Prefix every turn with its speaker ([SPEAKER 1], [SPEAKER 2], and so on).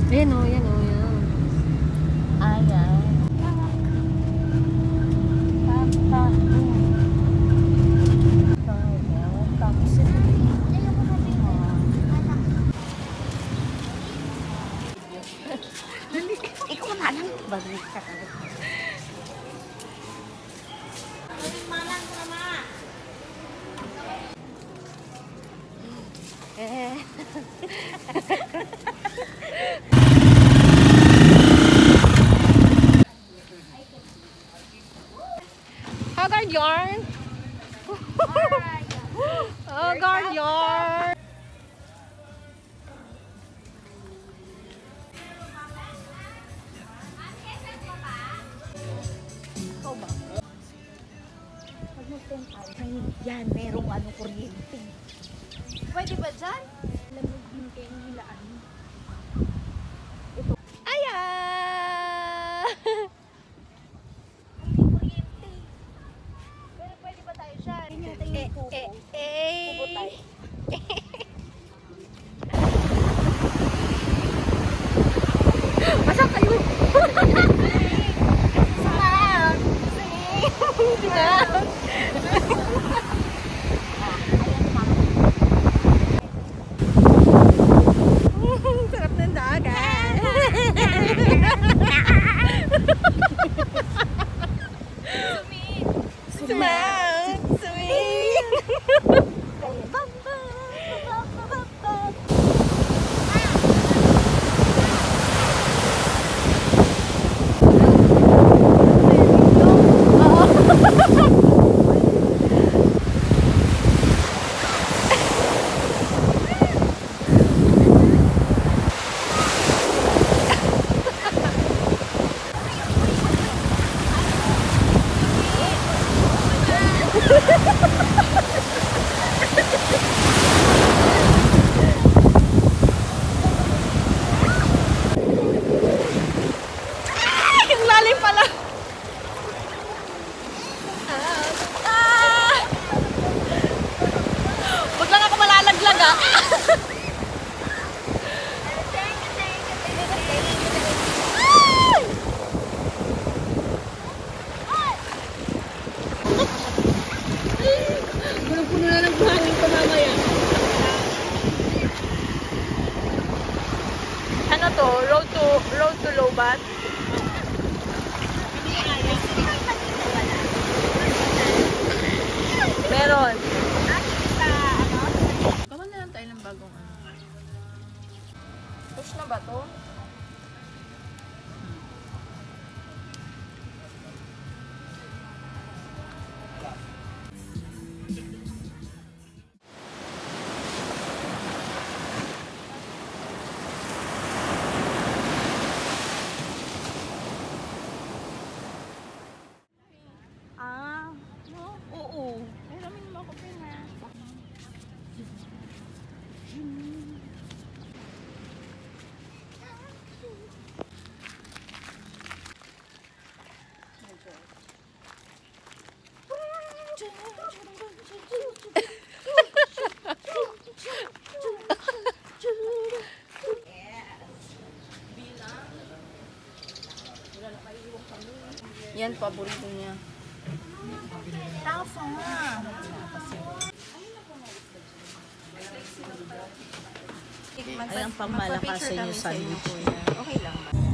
[SPEAKER 1] Ayan o, yan o, yan.
[SPEAKER 2] Ayan. Ikaw na lang. Balik ka talaga.
[SPEAKER 1] Oh, guard yarn. Oh, guard yarn.
[SPEAKER 2] Ikaw ba? Pag nagpunta, yan, merong ano, kuryente. Pwede ba dyan? Lamig din kayo nilaan. Ito.
[SPEAKER 1] Ayan!
[SPEAKER 2] Kuryente. Pero pwede ba tayo dyan? Hindi natin yung kubo. Kubo tayo.
[SPEAKER 1] Masa kayo?
[SPEAKER 2] Smile!
[SPEAKER 1] Smile! Sarap ng dagat. Smile! Smile! Ang lalim pala. Wag lang ako malalaglag ah. Puno-puno na ng buhangin ko mamaya. Ano to? Road to Lobat? Meron. Gawa na lang tayo ng bagong ano. Push na ba to?
[SPEAKER 2] Oo. Pero may naman ako pina.
[SPEAKER 1] Yan, paborito niya.
[SPEAKER 2] Tafo nga.
[SPEAKER 1] Ayan, pang malakasan yung sandwich niya.
[SPEAKER 2] Okay lang ba?